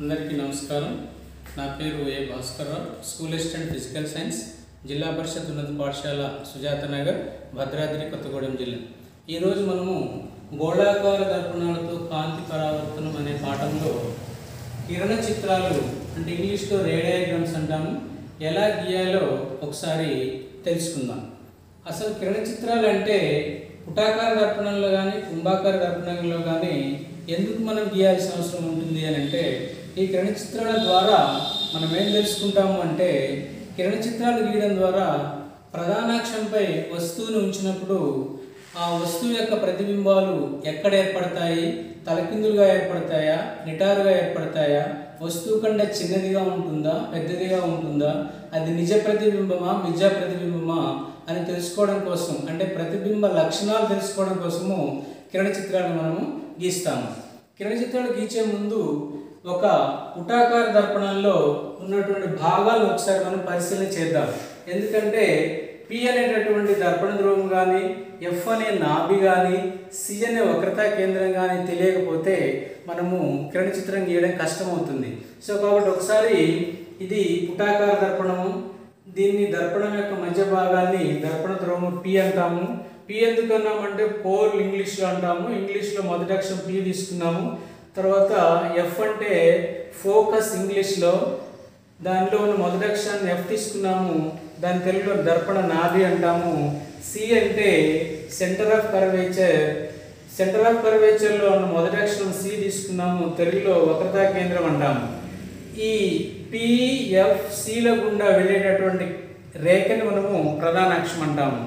అందరికీ నమస్కారం. నా పేరు A Bhaskar Rao, school assistant physical science, Zilla Parishad ఉన్నత పాఠశాల సుజాత నగర్, భద్రాద్రి కొత్తగూడెం జిల్లా. ఈరోజు మనము గోళాకార దర్పణాలతో కాంతి పరావర్తనం అనే పాఠంలో కిరణ చిత్రాలు అంటే ఇంగ్లీష్లో రే డయాగ్రామ్స్ అంటాము, ఎలా గీయాలో ఒకసారి తెలుసుకుందాం. అసలు కిరణ చిత్రాలు అంటే పుటాకార దర్పణంలో కానీ కుంభాకార దర్పణంలో కానీ ఎందుకు మనం గీయాల్సిన అవసరం ఉంటుంది అని అంటే, ఈ కిరణ చిత్రాల ద్వారా మనం ఏం తెలుసుకుంటాము అంటే, కిరణ చిత్రాలు గీయడం ద్వారా ప్రధానాక్షంపై వస్తువును ఉంచినప్పుడు ఆ వస్తువు యొక్క ప్రతిబింబాలు ఎక్కడ ఏర్పడతాయి, తలకిందులుగా ఏర్పడతాయా, నిటారుగా ఏర్పడతాయా, వస్తువు కంటే చిన్నదిగా ఉంటుందా, పెద్దదిగా ఉంటుందా, అది నిజ ప్రతిబింబమా, మిథ్యా ప్రతిబింబమా అని తెలుసుకోవడం కోసం, అంటే ప్రతిబింబ లక్షణాలు తెలుసుకోవడం కోసము కిరణ చిత్రాలు మనము గీస్తాము. కిరణ చిత్రాలు గీచే ముందు ఒక పుటాకార దర్పణంలో ఉన్నటువంటి భాగాలు ఒకసారి మనం పరిశీలన చేద్దాం. ఎందుకంటే పి అనేటటువంటి దర్పణ ధ్రువం కానీ, ఎఫ్ అనే నాభి కానీ, సి అనే వక్రతా కేంద్రం కానీ తెలియకపోతే మనము కిరణ చిత్రం గీయడం కష్టమవుతుంది. సో కాబట్టి ఒకసారి ఇది పుటాకార దర్పణము, దీన్ని దర్పణం యొక్క మధ్య భాగాన్ని దర్పణ ధ్రువము పి అంటాము. పి ఎందుకు అన్నామంటే పోల్ ఇంగ్లీష్లో అంటాము, ఇంగ్లీష్లో మొదటి అక్షరం పి తీసుకున్నాము. తర్వాత ఎఫ్ అంటే ఫోకస్ ఇంగ్లీష్లో, దానిలో ఉన్న మొదటి అక్షరాన్ని ఎఫ్ తీసుకున్నాము, దాని తెలుగులో దర్పణ నాభి అంటాము. సి అంటే centre of curvature, centre of కర్వేచర్లో ఉన్న మొదటి అక్షరం సి తీసుకున్నాము, తెలుగులో వక్రతా కేంద్రం అంటాము. ఈ పిఎఫ్సిల గుండా వెళ్ళేటటువంటి రేఖని మనము ప్రధానాక్షం అంటాము.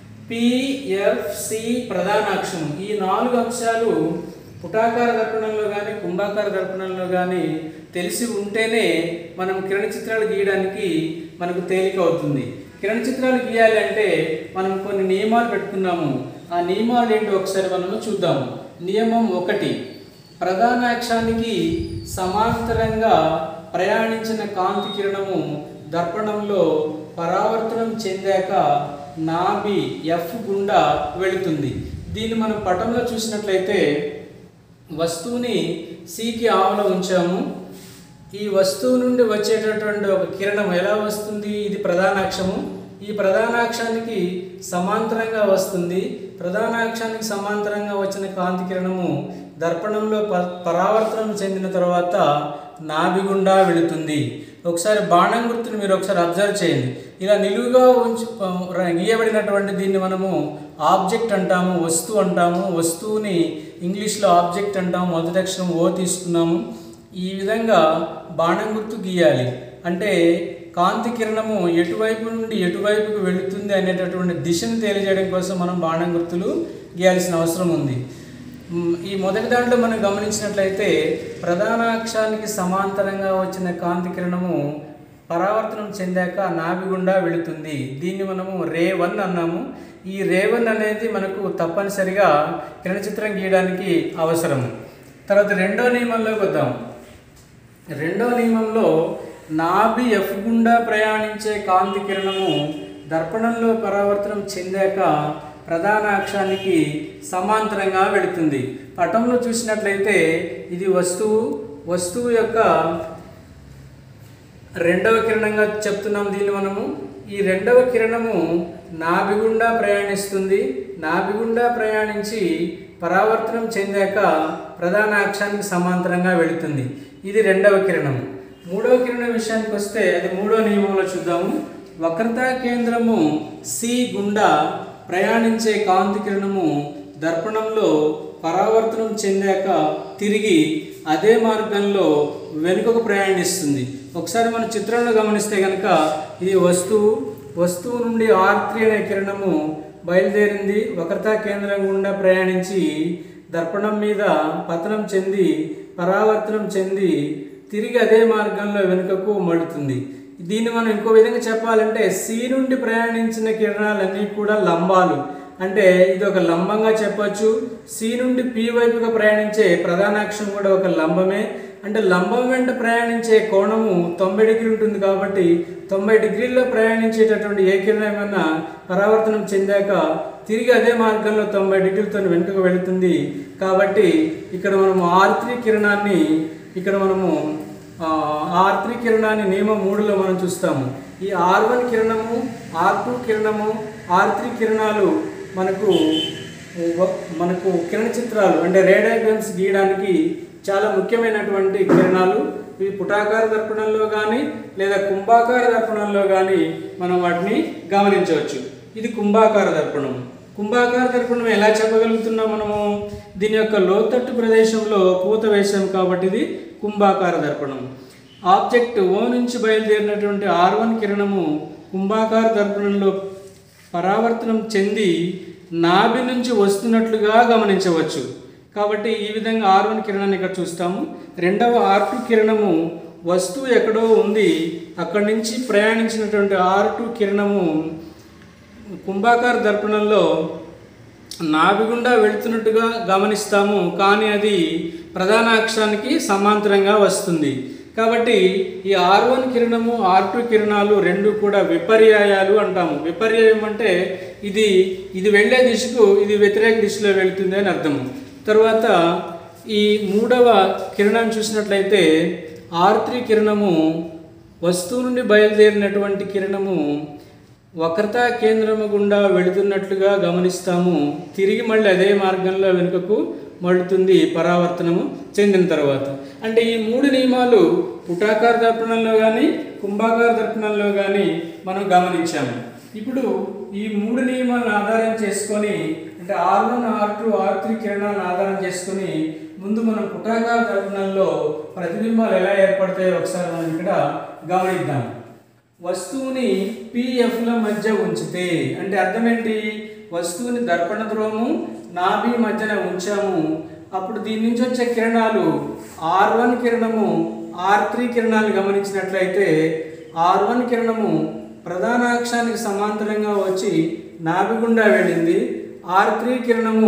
పిఎఫ్సి ప్రధానాక్షం. ఈ 4 అంశాలు పుటాకార దర్పణంలో కానీ కుంభాకార దర్పణంలో కానీ తెలిసి ఉంటేనే మనం కిరణ చిత్రాలు గీయడానికి మనకు తేలిక అవుతుంది. కిరణ చిత్రాలు గీయాలి అంటే మనం కొన్ని నియమాలు పెట్టుకున్నాము. ఆ నియమాలు ఏంటో ఒకసారి మనము చూద్దాము. నియమం 1, ప్రధానాక్షానికి సమాంతరంగా ప్రయాణించిన కాంతి కిరణము దర్పణంలో పరావర్తనం చెందాక నాభి ఎఫ్ గుండా వెళుతుంది. దీన్ని మనం పటంలో చూసినట్లయితే వస్తువుని సికి ఆవల ఉంచాము. ఈ వస్తువు నుండి వచ్చేటటువంటి ఒక కిరణం ఎలా వస్తుంది, ఇది ప్రధానాక్షము, ఈ ప్రధానాక్షానికి సమాంతరంగా వస్తుంది. ప్రధానాక్షానికి సమాంతరంగా వచ్చిన కాంతి కిరణము దర్పణంలో పరావర్తనం చెందిన తర్వాత నాభి గుండా వెళుతుంది. ఒకసారి బాణం గుర్తుని మీరు ఒకసారి అబ్జర్వ్ చేయండి. ఇలా నిలువుగా గీయబడినటువంటి దీన్ని మనము ఆబ్జెక్ట్ అంటాము, వస్తువు అంటాము. వస్తువుని ఇంగ్లీష్లో ఆబ్జెక్ట్ అంటాము, మొదటి అక్షరం ఓ తీసుకున్నాము. ఈ విధంగా బాణం గుర్తు గీయాలి. అంటే కాంతి కిరణము ఎటువైపు నుండి ఎటువైపుకు వెళుతుంది అనేటటువంటి దిశను తెలియజేయడం కోసం మనం బాణం గుర్తులు గీయాల్సిన అవసరం ఉంది. ఈ మొదటి దాంట్లో మనం గమనించినట్లయితే ప్రధానాక్షానికి సమాంతరంగా వచ్చిన కాంతి కిరణము పరావర్తనం చెందాక నాభి గుండా వెళుతుంది. దీన్ని మనము రే 1 అన్నాము. ఈ రే 1 అనేది మనకు తప్పనిసరిగా కిరణ చిత్రం గీయడానికి అవసరం. తర్వాత రెండో నియమంలోకి వద్దాం. రెండో నియమంలో నాభి ఎఫ్ గుండా ప్రయాణించే కాంతి కిరణము దర్పణంలో పరావర్తనం చెందాక ప్రధానాక్షానికి సమాంతరంగా వెళుతుంది. పటంలో చూసినట్లయితే ఇది వస్తువు యొక్క రెండవ కిరణంగా చెప్తున్నాం దీన్ని మనము. ఈ రెండవ కిరణము నాభి గుండా ప్రయాణిస్తుంది. నాభి గుండా ప్రయాణించి పరావర్తనం చెందాక ప్రధానాక్షానికి సమాంతరంగా వెళుతుంది. ఇది రెండవ కిరణం. మూడవ కిరణం విషయానికి వస్తే అది మూడో నియమంలో చూద్దాము. వక్రతా కేంద్రము సి గుండా ప్రయాణించే కాంతి కిరణము దర్పణంలో పరావర్తనం చెందాక తిరిగి అదే మార్గంలో వెనుకకు ప్రయాణిస్తుంది. ఒకసారి మన చిత్రంలో గమనిస్తే కనుక ఇది వస్తువు నుండి R3 అనే కిరణము బయలుదేరింది, వక్రతా కేంద్రం గుండా ప్రయాణించి దర్పణం మీద పతనం చెంది పరావర్తనం చెంది తిరిగి అదే మార్గంలో వెనుకకు మడుతుంది. దీన్ని మనం ఇంకో విధంగా చెప్పాలంటే సి నుండి ప్రయాణించిన కిరణాలన్నీ కూడా లంబాలు, అంటే ఇది ఒక లంబంగా చెప్పచ్చు. సి నుండి పి వైపుగా ప్రయాణించే ప్రధానాక్షం కూడా ఒక లంబమే. అంటే లంబం వెంట ప్రయాణించే కోణము 90 డిగ్రీ ఉంటుంది. కాబట్టి 90 డిగ్రీల్లో ప్రయాణించేటటువంటి ఏ కిరణం ఏమన్నా పరావర్తనం చెందాక తిరిగి అదే మార్గంలో 90 డిగ్రీలతో వెనుకకు వెళుతుంది. కాబట్టి ఇక్కడ మనము R3 కిరణాన్ని ఇక్కడ మనము R3 కిరణాన్ని నియమం 3లో మనం చూస్తాము. ఈ R1 కిరణము, R2 కిరణము, R3 కిరణాలు మనకు కిరణ చిత్రాలు అంటే రే డయాగ్రమ్స్ గీయడానికి చాలా ముఖ్యమైనటువంటి కిరణాలు. ఇవి పుటాకార దర్పణంలో కానీ లేదా కుంభాకార దర్పణంలో కానీ మనం వాటిని గమనించవచ్చు. ఇది కుంభాకార దర్పణం. కుంభాకార దర్పణం ఎలా చెప్పగలుగుతున్నాం మనము? దీని యొక్క లోతట్టు ప్రదేశంలో పూత వేశాం కాబట్టి ఇది కుంభాకార దర్పణం. ఆబ్జెక్ట్ O నుంచి బయలుదేరినటువంటి R1 కిరణము కుంభాకార దర్పణంలో పరావర్తనం చెంది నాభి నుంచి వస్తున్నట్లుగా గమనించవచ్చు. కాబట్టి ఈ విధంగా R1 కిరణాన్ని ఇక్కడ చూస్తాము. రెండవ R2 కిరణము వస్తువు ఎక్కడో ఉంది, అక్కడి నుంచి ప్రయాణించినటువంటి R2 కిరణము కుంభాకార దర్పణంలో నాభి గుండా వెళుతున్నట్టుగా గమనిస్తాము, కానీ అది ప్రధాన అక్షానికి సమాంతరంగా వస్తుంది. కాబట్టి ఈ R1 కిరణము R2 కిరణాలు రెండు కూడా విపర్యాయాలు అంటాము. విపర్యాయం అంటే ఇది వెళ్ళే దిశకు ఇది వ్యతిరేక దిశలో వెళుతుంది అని అర్థము. తర్వాత ఈ మూడవ కిరణాన్ని చూసినట్లయితే R3 కిరణము వస్తువు నుండి బయలుదేరినటువంటి కిరణము వక్రతా కేంద్రము గుండా వెళుతున్నట్లుగా గమనిస్తాము. తిరిగి మళ్ళీ అదే మార్గంలో వెనుకకు మళ్ళుతుంది పరావర్తనము చెందిన తర్వాత. అంటే ఈ మూడు నియమాలు పుటాకార దర్పణంలో కానీ కుంభాకార దర్పణంలో కానీ మనం గమనించాము. ఇప్పుడు ఈ మూడు నియమాలను ఆధారం చేసుకొని అంటే R1, R2, R3 కిరణాలను ఆధారం చేసుకొని ముందు మనం పుటాకార దర్పణంలో ప్రతిబింబాలు ఎలా ఏర్పడతాయో ఒకసారి మనం ఇక్కడ గమనిద్దాం. వస్తువుని PFల మధ్య ఉంచితే అంటే అర్థం ఏంటి? వస్తువుని దర్పణ ధ్రువము నాభి మధ్యన ఉంచాము. అప్పుడు దీని నుంచి వచ్చే కిరణాలు R1 కిరణము R3 కిరణాలు గమనించినట్లయితే R1 కిరణము ప్రధాన అక్షానికి సమాంతరంగా వచ్చి నాభి గుండా వెళ్ళింది. R3 కిరణము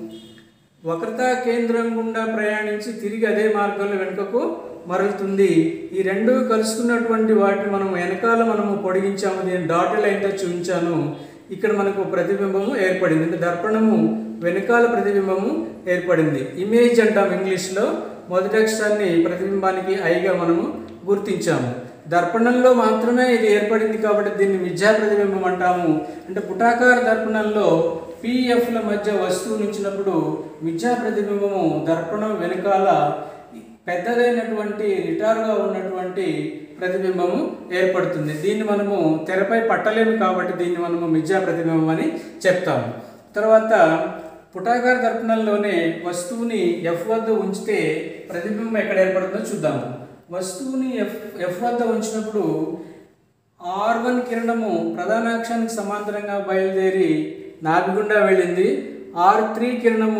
వక్రతా కేంద్రం గుండా ప్రయాణించి తిరిగి అదే మార్గంలో వెనుకకు మరలుతుంది. ఈ రెండు కలుసుకున్నటువంటి వాటిని మనం వెనకాల మనము పొడిగించాము. నేను డాటెడ్ లైన్తో చూపించాను. ఇక్కడ మనకు ప్రతిబింబము ఏర్పడింది. అంటే దర్పణము వెనకాల ప్రతిబింబము ఏర్పడింది. ఇమేజ్ అంటాం ఇంగ్లీష్లో. మొదటి అక్షరాన్ని ప్రతిబింబానికి ఐగా మనము గుర్తించాము. దర్పణంలో మాత్రమే ఇది ఏర్పడింది కాబట్టి దీన్ని మిథ్యా ప్రతిబింబం అంటాము. అంటే పుటాకార దర్పణంలో PFల మధ్య వస్తువు ఉంచినప్పుడు మిథ్యా ప్రతిబింబము దర్పణం వెనకాల పెద్దదైనటువంటి రిటార్గా ఉన్నటువంటి ప్రతిబింబము ఏర్పడుతుంది. దీన్ని మనము తెరపై పట్టలేము కాబట్టి దీన్ని మనము మిథ్యా ప్రతిబింబం అని చెప్తాము. తర్వాత పుటాకార దర్పణంలోనే వస్తువుని F వద్ద ఉంచితే ప్రతిబింబం ఎక్కడ ఏర్పడుతుందో చూద్దాము. వస్తువుని F వద్ద ఉంచినప్పుడు R1 కిరణము ప్రధానాక్షానికి సమాంతరంగా బయలుదేరి నాభి గుండా వెళ్ళింది. R3 కిరణము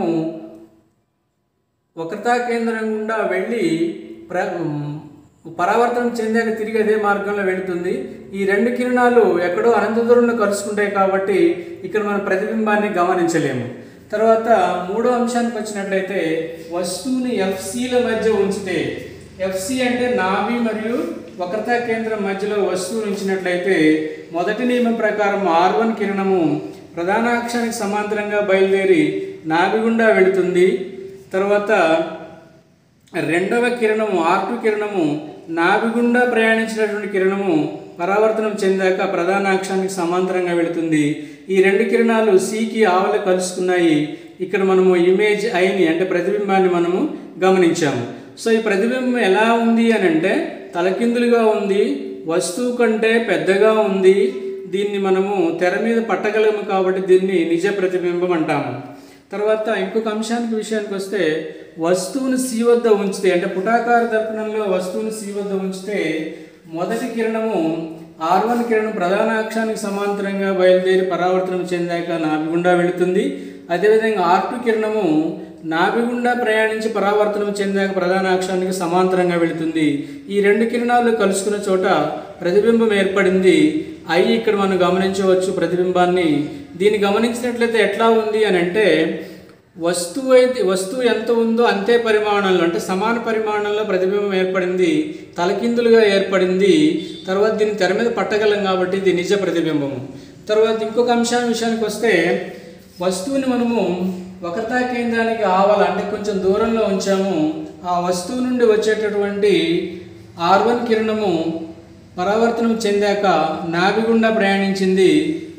వక్రతా కేంద్రం గుండా వెళ్ళి పరావర్తనం చెందాక తిరిగి అదే మార్గంలో వెళుతుంది. ఈ రెండు కిరణాలు ఎక్కడో అనంత దూరంలో కలుసుకుంటాయి కాబట్టి ఇక్కడ మనం ప్రతిబింబాన్ని గమనించలేము. తర్వాత మూడో అంశానికి వచ్చినట్లయితే వస్తువుని FCల మధ్య ఉంచితే, FC అంటే నాభి మరియు వక్రతా కేంద్రం మధ్యలో వస్తువును ఉంచినట్లయితే మొదటి నియమం ప్రకారం R1 కిరణము ప్రధానాక్షానికి సమాంతరంగా బయలుదేరి నాభి గుండా వెళుతుంది. తర్వాత రెండవ కిరణము R2 కిరణము నాభి గుండా ప్రయాణించినటువంటి కిరణము పరావర్తనం చెందాక ప్రధానాక్షానికి సమాంతరంగా వెళుతుంది. ఈ రెండు కిరణాలు Cకి ఆవల కలుసుకున్నాయి. ఇక్కడ మనము ఇమేజ్ ఐని అంటే ప్రతిబింబాన్ని మనము గమనించాము. సో ఈ ప్రతిబింబం ఎలా ఉంది అని అంటే తలకిందులుగా ఉంది, వస్తువు కంటే పెద్దగా ఉంది. దీన్ని మనము తెర మీద పట్టగలము కాబట్టి దీన్ని నిజ ప్రతిబింబం అంటాము. తర్వాత ఇంకొక విషయానికి వస్తే వస్తువుని C వద్ద ఉంచితే అంటే పుటాకార దర్పణంలో వస్తువుని C వద్ద ఉంచితే మొదటి కిరణము R1 కిరణం ప్రధాన అక్షానికి సమాంతరంగా బయలుదేరి పరావర్తనం చెందాక నాభి గుండా వెళుతుంది. అదేవిధంగా R2 కిరణము నాభి గుండా ప్రయాణించి పరావర్తనం చెందాక ప్రధాన అక్షానికి సమాంతరంగా వెళుతుంది. ఈ రెండు కిరణాలు కలుసుకున్న చోట ప్రతిబింబం ఏర్పడింది. ఇక్కడ మనం గమనించవచ్చు ప్రతిబింబాన్ని. దీన్ని గమనించినట్లయితే ఎట్లా ఉంది అని అంటే వస్తువు ఎంత ఉందో అంతే పరిమాణంలో అంటే సమాన పరిమాణంలో ప్రతిబింబం ఏర్పడింది, తలకిందులుగా ఏర్పడింది. తర్వాత దీన్ని తెర మీద పట్టగలం కాబట్టి ఇది నిజ ప్రతిబింబము. తర్వాత ఇంకొక విషయానికి వస్తే వస్తువుని మనము వక్రతా కేంద్రానికి ఆవాల అంటే కొంచెం దూరంలో ఉంచాము. ఆ వస్తువు నుండి వచ్చేటటువంటి R1 కిరణము పరావర్తనం చెందాక నాభి గుండా ప్రయాణించింది.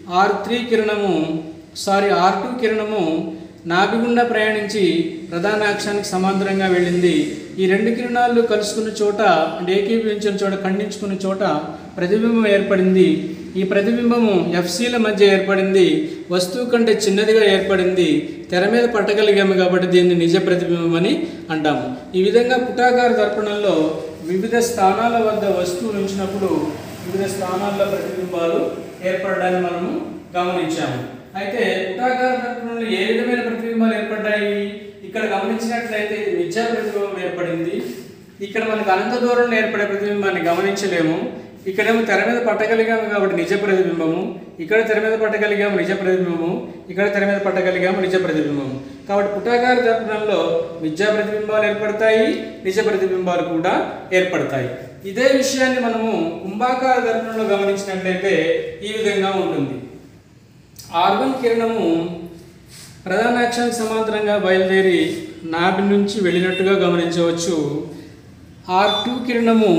R2 కిరణము నాభి గుండా ప్రయాణించి ప్రధాన అక్షానికి సమాంతరంగా వెళ్ళింది. ఈ రెండు కిరణాలు కలుసుకున్న చోట అంటే ఏకీభవించిన చోట ఖండించుకున్న చోట ప్రతిబింబం ఏర్పడింది. ఈ ప్రతిబింబము ఎఫ్సీల మధ్య ఏర్పడింది. వస్తువు కంటే చిన్నదిగా ఏర్పడింది. తెర మీద పట్టగలిగాము కాబట్టి దీన్ని నిజ ప్రతిబింబం అని అంటాము. ఈ విధంగా పుటాకార దర్పణంలో వివిధ స్థానాల వద్ద వస్తువులు ఉంచినప్పుడు వివిధ స్థానాల్లో ప్రతిబింబాలు ఏర్పడడాన్ని మనము గమనించాము. అయితే పుటాకార దర్పణంలో ఏ విధమైన ప్రతిబింబాలు ఏర్పడ్డాయి? ఇక్కడ గమనించినట్లయితే ఇది మిథ్యా ప్రతిబింబం ఏర్పడింది. ఇక్కడ మనకు అనంత దూరంలో ఏర్పడే ప్రతిబింబాన్ని గమనించలేము. ఇక్కడేమో తెర మీద పట్టగలిగాము కాబట్టి నిజ ప్రతిబింబము, ఇక్కడ తెర మీద పట్టగలిగాము నిజ ప్రతిబింబము, ఇక్కడ తెర మీద పట్టగలిగాము నిజ ప్రతిబింబము. కాబట్టి పుటాకార దర్పణంలో మిథ్యా ప్రతిబింబాలు ఏర్పడతాయి, నిజ ప్రతిబింబాలు కూడా ఏర్పడతాయి. ఇదే విషయాన్ని మనము కుంభాకార దర్పణంలో గమనించినట్లయితే ఈ విధంగా ఉంటుంది. R1 కిరణము ప్రధాన అక్షానికి సమాంతరంగా బయలుదేరి నాభి నుంచి వెళ్ళినట్టుగా గమనించవచ్చు. R2 కిరణము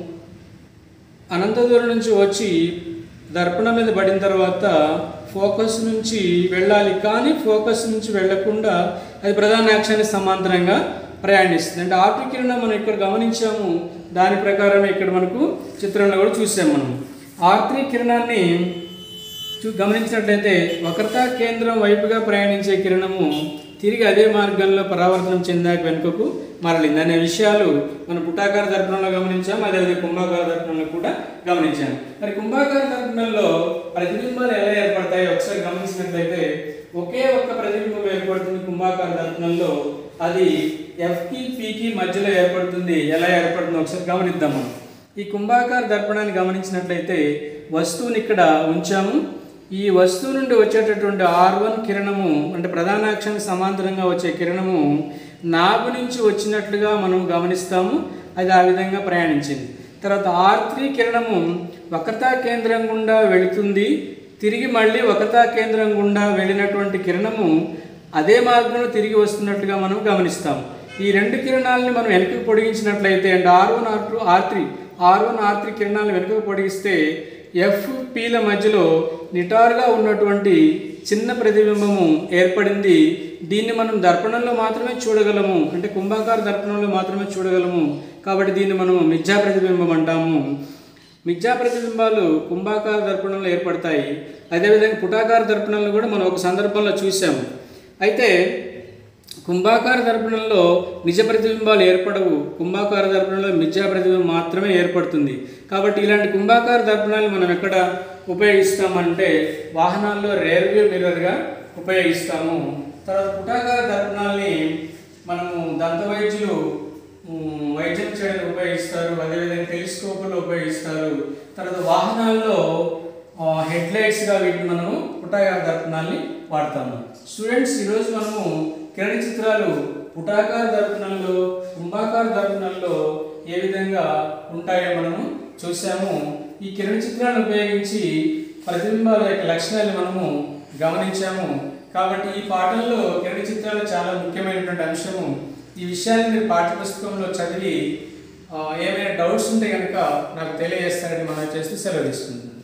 అనంత దూరం నుంచి వచ్చి దర్పణం మీద పడిన తర్వాత ఫోకస్ నుంచి వెళ్ళాలి, కానీ ఫోకస్ నుంచి వెళ్లకుండా అది ప్రధాన అక్షానికి సమాంతరంగా ప్రయాణిస్తుంది. అంటే R2 కిరణం మనం ఇక్కడ గమనించాము, దాని ప్రకారం ఇక్కడ మనకు చిత్రంలో కూడా చూసాము. మనం R3 కిరణాన్ని గమనించినట్లయితే వక్రతా కేంద్రం వైపుగా ప్రయాణించే కిరణము తిరిగి అదే మార్గంలో పరావర్తనం చెందాక వెనుకకు మరలింది అనే విషయాలు మనం పుటాకార దర్పణంలో గమనించాము. అదేవిధంగా కుంభాకార దర్పణంలో కూడా గమనించాము. మరి కుంభాకార దర్పణంలో ప్రతిబింబాలు ఎలా ఏర్పడతాయో ఒకసారి గమనించినట్లయితే ఒకే ఒక్క ప్రతిబింబం ఏర్పడుతుంది కుంభాకార దర్పణంలో. అది ఎఫ్కి పికి మధ్యలో ఏర్పడుతుంది. ఎలా ఏర్పడుతుందో ఒకసారి గమనిద్దాం. మనం ఈ కుంభాకార దర్పణాన్ని గమనించినట్లయితే వస్తువుని ఇక్కడ ఉంచాము. ఈ వస్తువు నుండి వచ్చేటటువంటి R1 కిరణము అంటే ప్రధాన అక్షానికి సమాంతరంగా వచ్చే కిరణము నాభి నుంచి వచ్చినట్లుగా మనం గమనిస్తాము. అది ఆ విధంగా ప్రయాణించింది. తర్వాత R3 కిరణము వక్రతా కేంద్రం గుండా వెళుతుంది. తిరిగి మళ్ళీ వక్రతా కేంద్రం గుండా వెళ్ళినటువంటి కిరణము అదే మార్గంలో తిరిగి వస్తున్నట్లుగా మనం గమనిస్తాము. ఈ రెండు కిరణాలని మనం వెనుకకు పొడిగించినట్లయితే అంటే R1 R3 కిరణాలను వెనుకకు పొడిగిస్తే FPల మధ్యలో నిటారుగా ఉన్నటువంటి చిన్న ప్రతిబింబము ఏర్పడింది. దీన్ని మనం దర్పణంలో మాత్రమే చూడగలము, అంటే కుంభాకార దర్పణంలో మాత్రమే చూడగలము. కాబట్టి దీన్ని మనం మిథ్యా ప్రతిబింబం అంటాము. మిథ్యా ప్రతిబింబాలు కుంభాకార దర్పణంలో ఏర్పడతాయి. అదేవిధంగా పుటాకార దర్పణంలో కూడా మనం ఒక సందర్భంలో చూసాము. అయితే కుంభాకార దర్పణంలో నిజ ప్రతిబింబాలు ఏర్పడవు. కుంభాకార దర్పణంలో మిథ్యా ప్రతిబింబం మాత్రమే ఏర్పడుతుంది. కాబట్టి ఇలాంటి కుంభాకార దర్పణాలు మనం ఎక్కడ ఉపయోగిస్తామంటే వాహనాల్లో రేర్ వ్యూ మిర్రర్గా ఉపయోగిస్తాము. తర్వాత పుటాకార దర్పణాలని మనము దంత వైద్యులు వైద్యం చేయడానికి ఉపయోగిస్తారు. అదేవిధంగా టెలిస్కోపుల్లో ఉపయోగిస్తారు. తర్వాత వాహనాల్లో హెడ్లైట్స్గా వీటిని మనము పుటాకార దర్పణాలని వాడతాము. స్టూడెంట్స్, ఈరోజు మనము కిరణ చిత్రాలు పుటాకార దర్పణంలో కుంభాకార దర్పణంలో ఏ విధంగా ఉంటాయో మనము చూసాము. ఈ కిరణ చిత్రాలను ఉపయోగించి ప్రతిబింబాల యొక్క లక్షణాలను మనము గమనించాము. కాబట్టి ఈ పాఠంలో కిరణ చిత్రాలు చాలా ముఖ్యమైనటువంటి అంశము. ఈ విషయాన్ని మీరు పాఠ్యపుస్తకంలో చదివి ఏమైనా డౌట్స్ ఉంటే కనుక నాకు తెలియజేస్తారని మనం చేస్తూ సెలవు తీసుకుంటాం.